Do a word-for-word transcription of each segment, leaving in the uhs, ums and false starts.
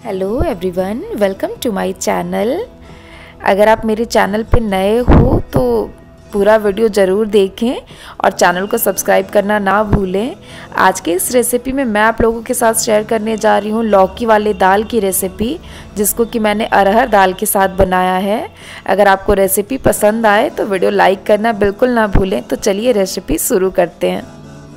Hello everyone, welcome to my channel. अगर आप मेरे चैनल पे नए हो तो पूरा वीडियो ज़रूर देखें और चैनल को सब्सक्राइब करना ना भूलें। आज के इस रेसिपी में मैं आप लोगों के साथ शेयर करने जा रही हूँ लौकी वाले दाल की रेसिपी, जिसको कि मैंने अरहर दाल के साथ बनाया है। अगर आपको रेसिपी पसंद आए तो वीडियो लाइक करना बिल्कुल ना भूलें। तो चलिए रेसिपी शुरू करते हैं।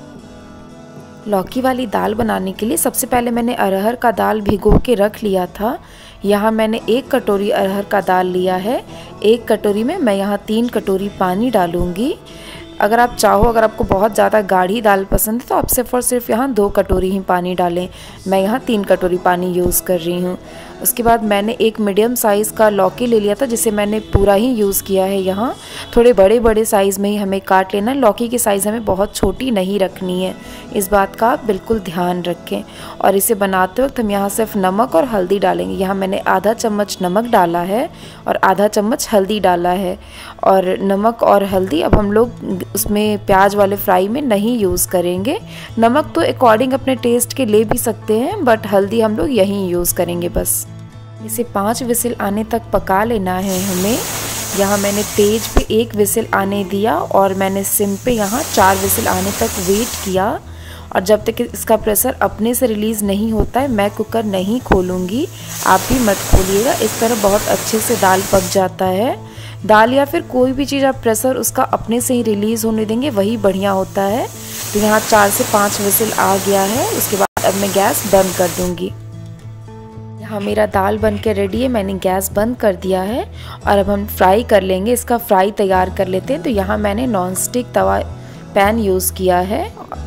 लौकी वाली दाल बनाने के लिए सबसे पहले मैंने अरहर का दाल भिगो के रख लिया था। यहाँ मैंने एक कटोरी अरहर का दाल लिया है। एक कटोरी में मैं यहाँ तीन कटोरी पानी डालूँगी। अगर आप चाहो, अगर आपको बहुत ज़्यादा गाढ़ी दाल पसंद है तो आप सिर्फ और सिर्फ यहाँ दो कटोरी ही पानी डालें। मैं यहाँ तीन कटोरी पानी यूज़ कर रही हूँ। उसके बाद मैंने एक मीडियम साइज़ का लौकी ले लिया था, जिसे मैंने पूरा ही यूज़ किया है। यहाँ थोड़े बड़े बड़े साइज़ में ही हमें काट लेना है। लौकी की साइज़ हमें बहुत छोटी नहीं रखनी है, इस बात का आप बिल्कुल ध्यान रखें। और इसे बनाते वक्त हम यहाँ सिर्फ नमक और हल्दी डालेंगे। यहाँ मैंने आधा चम्मच नमक डाला है और आधा चम्मच हल्दी डाला है। और नमक और हल्दी अब हम लोग उसमें प्याज वाले फ्राई में नहीं यूज़ करेंगे। नमक तो अकॉर्डिंग अपने टेस्ट के ले भी सकते हैं, बट हल्दी हम लोग यहीं यूज़ करेंगे बस। इसे पाँच विसिल आने तक पका लेना है हमें। यहाँ मैंने तेज पे एक विसिल आने दिया और मैंने सिम पे यहाँ चार विसिल आने तक वेट किया। और जब तक इसका प्रेशर अपने से रिलीज़ नहीं होता है मैं कुकर नहीं खोलूँगी। आप भी मत खोलिएगा, इस तरह बहुत अच्छे से दाल पक जाता है। दाल या फिर कोई भी चीज़ आप प्रेशर उसका अपने से ही रिलीज़ होने देंगे, वही बढ़िया होता है। तो यहाँ चार से पाँच विसिल आ गया है। उसके बाद अब मैं गैस बंद कर दूँगी। यहाँ मेरा दाल बन के रेडी है, मैंने गैस बंद कर दिया है। और अब हम फ्राई कर लेंगे, इसका फ्राई तैयार कर लेते हैं। तो यहाँ मैंने नॉन स्टिक तवा पैन यूज़ किया है।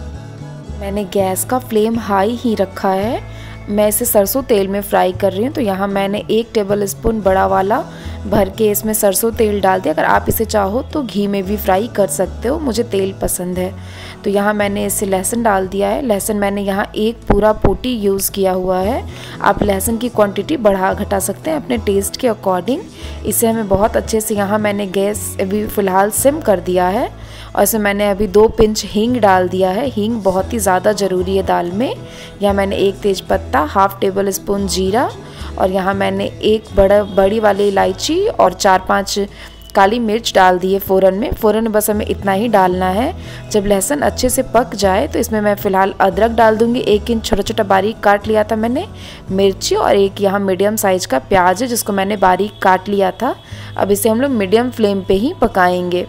मैंने गैस का फ्लेम हाई ही रखा है। मैं इसे सरसों तेल में फ्राई कर रही हूँ। तो यहाँ मैंने एक टेबल स्पून बड़ा वाला भर के इसमें सरसों तेल डाल दिया। अगर आप इसे चाहो तो घी में भी फ्राई कर सकते हो, मुझे तेल पसंद है। तो यहाँ मैंने इसे लहसुन डाल दिया है। लहसुन मैंने यहाँ एक पूरा पोटी यूज़ किया हुआ है। आप लहसुन की क्वांटिटी बढ़ा घटा सकते हैं अपने टेस्ट के अकॉर्डिंग। इसे हमें बहुत अच्छे से, यहाँ मैंने गैस अभी फ़िलहाल सिम कर दिया है। और इसमें मैंने अभी दो पिंच हींग डाल दिया है। हींग बहुत ही ज़्यादा ज़रूरी है दाल में। यहाँ मैंने एक तेज पत्ता, हाफ टेबल स्पून जीरा और यहाँ मैंने एक बड़ा बड़ी वाली इलायची और चार पांच काली मिर्च डाल दी है फ़ौरन में। फ़ौरन में बस हमें इतना ही डालना है। जब लहसुन अच्छे से पक जाए तो इसमें मैं फ़िलहाल अदरक डाल दूँगी। एक इंच छोटा छोटा बारीक काट लिया था मैंने मिर्ची, और एक यहाँ मीडियम साइज़ का प्याज है जिसको मैंने बारीक काट लिया था। अब इसे हम लोग मीडियम फ्लेम पर ही पकाएँगे।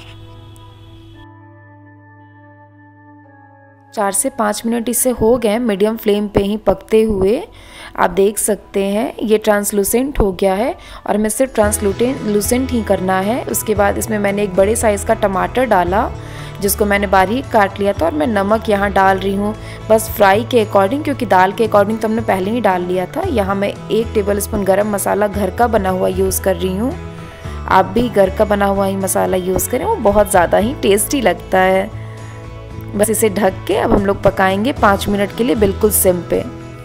चार से पाँच मिनट इसे हो गए मीडियम फ्लेम पे ही पकते हुए। आप देख सकते हैं ये ट्रांसलूसेंट हो गया है और हमें सिर्फ ट्रांसलूसेंट ही करना है। उसके बाद इसमें मैंने एक बड़े साइज़ का टमाटर डाला जिसको मैंने बारीक काट लिया था। और मैं नमक यहाँ डाल रही हूँ बस फ्राई के अकॉर्डिंग, क्योंकि दाल के अकॉर्डिंग तो हमने पहले ही डाल लिया था। यहाँ मैं एक टेबल स्पून गर्म मसाला घर का बना हुआ यूज़ कर रही हूँ। आप भी घर का बना हुआ ही मसाला यूज़ करें, वो बहुत ज़्यादा ही टेस्टी लगता है। बस इसे ढक के अब हम लोग पकाएंगे पाँच मिनट के लिए बिल्कुल सिम पे।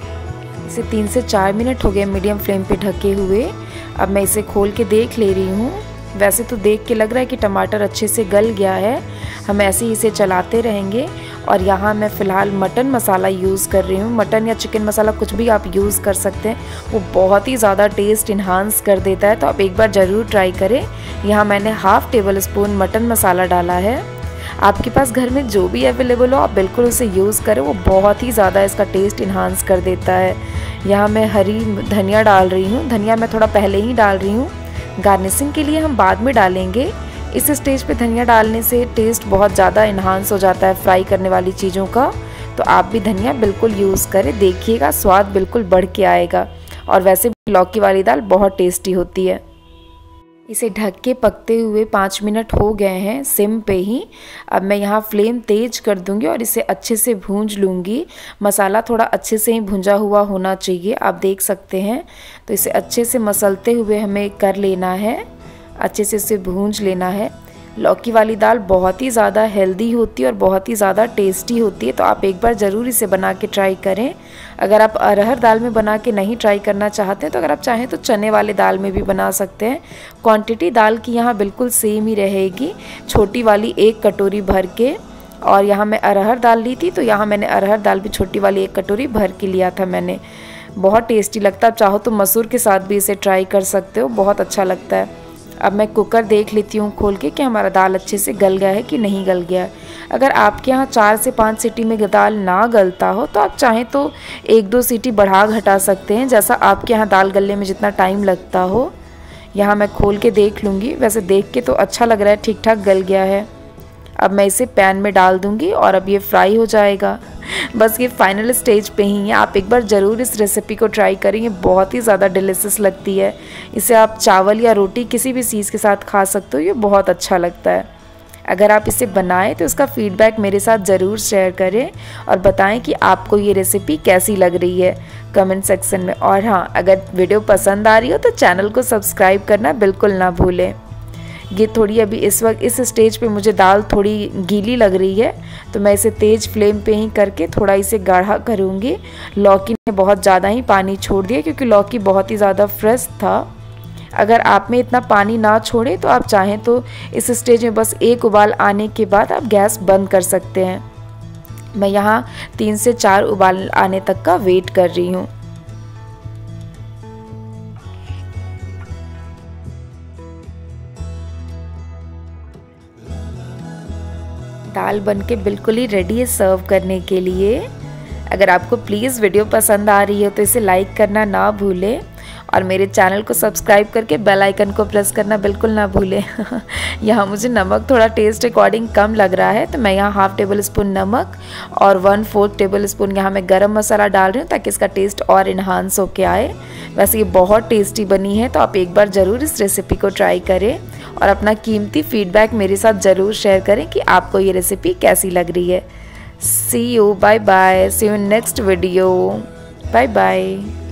इसे तीन से चार मिनट हो गए मीडियम फ्लेम पे ढके हुए। अब मैं इसे खोल के देख ले रही हूँ। वैसे तो देख के लग रहा है कि टमाटर अच्छे से गल गया है। हम ऐसे ही इसे चलाते रहेंगे। और यहाँ मैं फ़िलहाल मटन मसाला यूज़ कर रही हूँ। मटन या चिकन मसाला कुछ भी आप यूज़ कर सकते हैं, वो बहुत ही ज़्यादा टेस्ट इन्हांस कर देता है। तो आप एक बार ज़रूर ट्राई करें। यहाँ मैंने half tablespoon mutton masala डाला है। आपके पास घर में जो भी अवेलेबल हो आप बिल्कुल उसे यूज़ करें, वो बहुत ही ज़्यादा इसका टेस्ट इन्हांस कर देता है। यहाँ मैं हरी धनिया डाल रही हूँ। धनिया मैं थोड़ा पहले ही डाल रही हूँ, गार्निशिंग के लिए हम बाद में डालेंगे। इस स्टेज पे धनिया डालने से टेस्ट बहुत ज़्यादा इन्हांस हो जाता है फ्राई करने वाली चीज़ों का। तो आप भी धनिया बिल्कुल यूज़ करें, देखिएगा स्वाद बिल्कुल बढ़ के आएगा। और वैसे भी लौकी वाली दाल बहुत टेस्टी होती है। इसे ढक के पकते हुए पाँच मिनट हो गए हैं सिम पे ही। अब मैं यहाँ फ्लेम तेज कर दूंगी और इसे अच्छे से भूंज लूँगी। मसाला थोड़ा अच्छे से ही भुंजा हुआ होना चाहिए, आप देख सकते हैं। तो इसे अच्छे से मसलते हुए हमें कर लेना है, अच्छे से इसे भूंज लेना है। लौकी वाली दाल बहुत ही ज़्यादा हेल्दी होती है और बहुत ही ज़्यादा टेस्टी होती है। तो आप एक बार ज़रूर इसे बना के ट्राई करें। अगर आप अरहर दाल में बना के नहीं ट्राई करना चाहते हैं तो अगर आप चाहें तो चने वाले दाल में भी बना सकते हैं। क्वांटिटी दाल की यहाँ बिल्कुल सेम ही रहेगी, छोटी वाली एक कटोरी भर के। और यहाँ मैं अरहर दाल ली थी तो यहाँ मैंने अरहर दाल भी छोटी वाली एक कटोरी भर के लिया था मैंने। बहुत टेस्टी लगता है। आप चाहो तो मसूर के साथ भी इसे ट्राई कर सकते हो, बहुत अच्छा लगता है। अब मैं कुकर देख लेती हूँ खोल के कि हमारा दाल अच्छे से गल गया है कि नहीं गल गया। अगर आपके यहाँ चार से पाँच सीटी में दाल ना गलता हो तो आप चाहें तो एक दो सीटी बढ़ा घटा सकते हैं, जैसा आपके यहाँ दाल गलने में जितना टाइम लगता हो। यहाँ मैं खोल के देख लूँगी। वैसे देख के तो अच्छा लग रहा है, ठीक ठाक गल गया है। अब मैं इसे पैन में डाल दूँगी और अब ये फ्राई हो जाएगा। बस ये फाइनल स्टेज पे ही है। आप एक बार ज़रूर इस रेसिपी को ट्राई करेंगे, बहुत ही ज़्यादा डिलीशियस लगती है। इसे आप चावल या रोटी किसी भी चीज़ के साथ खा सकते हो, ये बहुत अच्छा लगता है। अगर आप इसे बनाएं तो इसका फीडबैक मेरे साथ ज़रूर शेयर करें और बताएं कि आपको ये रेसिपी कैसी लग रही है कमेंट सेक्शन में। और हाँ, अगर वीडियो पसंद आ रही हो तो चैनल को सब्सक्राइब करना बिल्कुल ना भूलें। ये थोड़ी अभी इस वक्त इस स्टेज पे मुझे दाल थोड़ी गीली लग रही है, तो मैं इसे तेज़ फ्लेम पे ही करके थोड़ा इसे गाढ़ा करूँगी। लौकी ने बहुत ज़्यादा ही पानी छोड़ दिया क्योंकि लौकी बहुत ही ज़्यादा फ्रेश था। अगर आप में इतना पानी ना छोड़े तो आप चाहें तो इस स्टेज में बस एक उबाल आने के बाद आप गैस बंद कर सकते हैं। मैं यहाँ तीन से चार उबाल आने तक का वेट कर रही हूँ। दाल बनके बिल्कुल ही रेडी है सर्व करने के लिए। अगर आपको प्लीज़ वीडियो पसंद आ रही हो तो इसे लाइक करना ना भूलें और मेरे चैनल को सब्सक्राइब करके बेल आइकन को प्रेस करना बिल्कुल ना भूलें। यहाँ मुझे नमक थोड़ा टेस्ट अकॉर्डिंग कम लग रहा है, तो मैं यहाँ हाफ़ टेबल स्पून नमक और वन फोर्थ टेबल स्पून यहाँ मैं गरम मसाला डाल रही हूँ ताकि इसका टेस्ट और इन्हांस होके आए। वैसे ये बहुत टेस्टी बनी है, तो आप एक बार ज़रूर इस रेसिपी को ट्राई करें और अपना कीमती फीडबैक मेरे साथ ज़रूर शेयर करें कि आपको ये रेसिपी कैसी लग रही है। See you, bye bye, see you in next video, bye bye.